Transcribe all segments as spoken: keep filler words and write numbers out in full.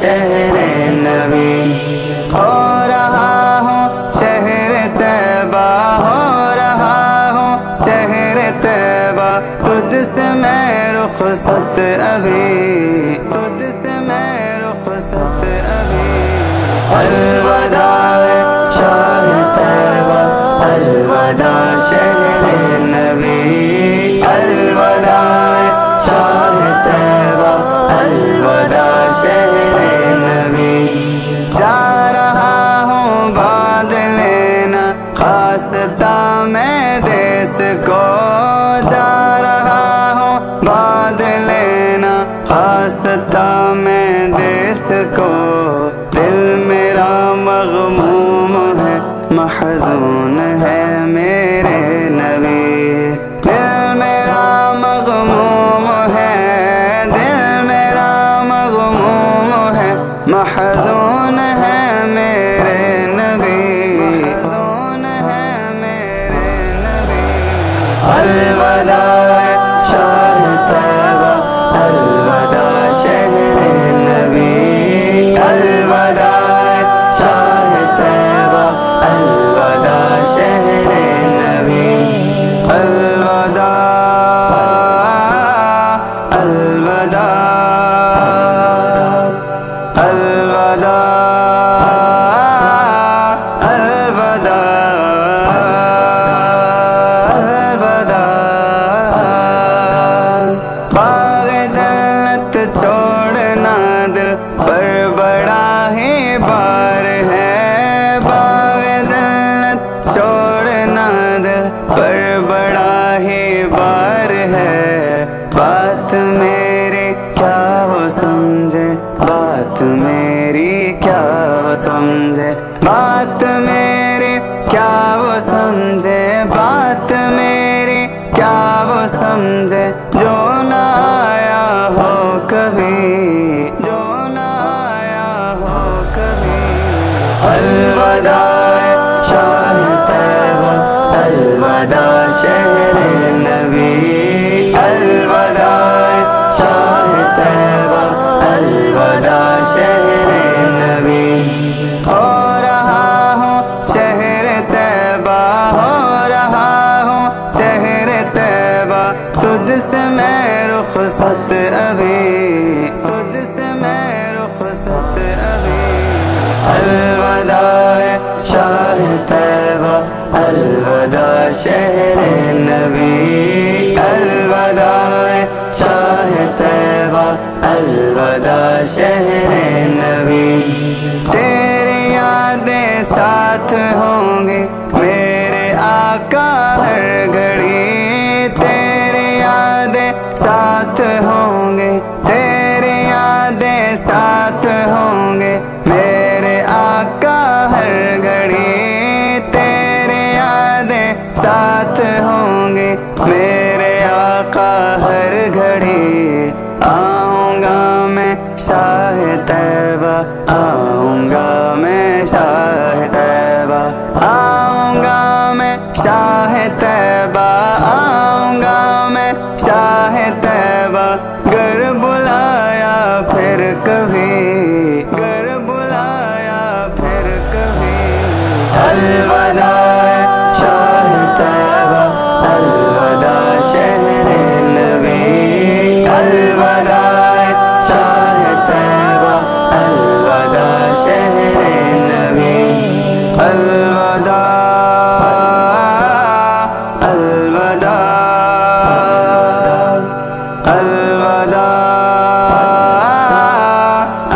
شہر نبی، ہو رہا ہوں شہر طیبہ، ہو رہا ہوں شہر طیبہ، تجھ سے میں رخصت ابھی، تجھ سے میں رخصت ابھی، الوداع شاہ طیبہ، الوداع شہر نبی، الوداع شاہ طیبہ، الوداع شہر نبی، جا رہا ہوں باد لینا خواستہ میں دیس کو، جا رہا ہوں باد لینا خواستہ میں دیس کو، دل میرا مغموم ہے محزون ہے میرے نبی، دل میرا مغموم ہے، دل میرا مغموم ہے محزون ہے میرے نبی، محزون ہے میرے نبی، الوداع شاہ طیبہ، الوداع شہر نبی، الوداع شاہ طیبہ، الوداع شہر نبی، الوداع، الوداع، الوداع، الوداع، باغ جنت چھوڑنا دل پر بڑا ہی بار ہے، باغ جنت چھوڑنا دل پر بڑا ہی بار ہے، بات میری کیا وہ سمجھے، بات میری کیا وہ سمجھے، بات میری کیا وہ سمجھے، بات میری کیا وہ سمجھے، جو نہ آیا ہو کبھی، جو نہ آیا ہو کبھی، الوداع شاہ طیبہ، الوداع شہر نبی، الوداع شاہ طیبہ، الوداع شہر نبی، ہو رہا ہوں شہر طیبہ، ہو رہا ہوں شہر طیبہ، تجھ سے میں رخصت ابھی، تجھ سے میں رخصت ابھی، الوداع شاہ طیبہ، الوداع شہر نبی، الوداع شاہ طیبہ، الوداع شہر نبی، تیری یادیں ساتھ ہوں گی میرے آقا ہر گھڑی، تیری یادیں ساتھ ہوں گی، تیری یادیں ساتھ ہوں گے میرے آقا ہر گھڑی، تیری یادیں ساتھ ہوں گی میرے آقا ہر گھڑی، آؤں گا میں شاہ طیبہ، آؤں گا میں شاہ طیبہ، آؤں گا میں شاہ طیبہ، آؤں گا میں شاہ طیبہ، گر بلایا پھر کبھی، گر بلایا پھر کبھی، الوداع شاہ طیبہ، الوداع شہر نبی، الوداع شاہ طیبہ، الوداع شہر نبی، الوداع، الوداع، الوداع،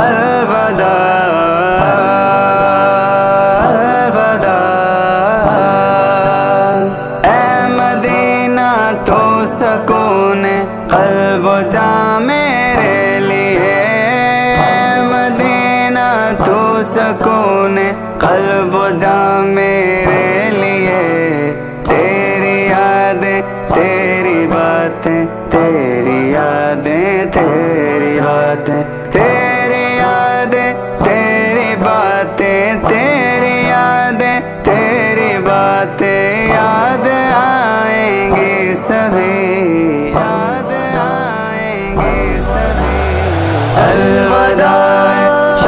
الوداع، اے مدینہ تو سکون قلب و جاں میرے لیے، اے مدینہ تو سکون قلب و جاں میرے لیے، تیری یادیں تیری باتیں، تیری یادیں تیری باتیں، تیری یادیں تیری باتیں، تیری یادیں تیری باتیں، یاد آئیں گی سبھی، یاد آئیں گی سبھی، الوداع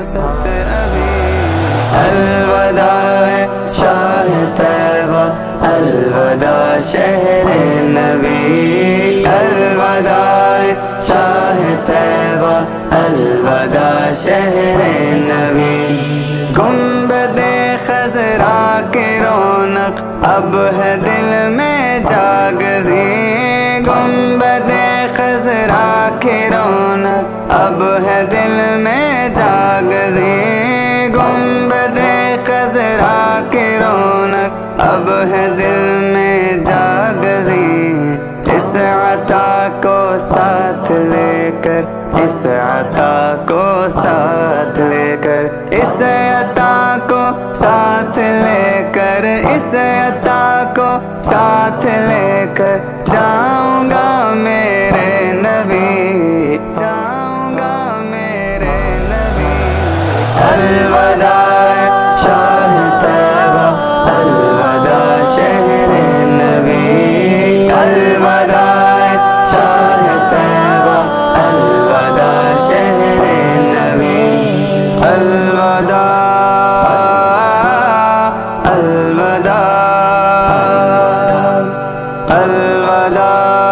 فرصت ابھی. الوداع شاہ طیبہ الوداع شہر نبی. الوداع شاہ طیبہ الوداع شہر نبی. گنبد خضرا کی رونق اب ہے دل میں جاگزی. گنبد خضرا کی رونق اب ہے دل میں جاگزی. گنبد خضرا کی رونق اب ہے دل میں جاگزی. اس عطا کو ساتھ لے کر اس عطا کو ساتھ لے کر اس عطا کو ساتھ لے کر اس عطا کو ساتھ لے کر جاؤں گا میرے نبی. جاؤں گا میرے نبی. الوداع شاہ طیبہ الوداع شہر نبی. الوداع شاہ طیبہ الوداع شہر نبی. الوداع الوداع الوداع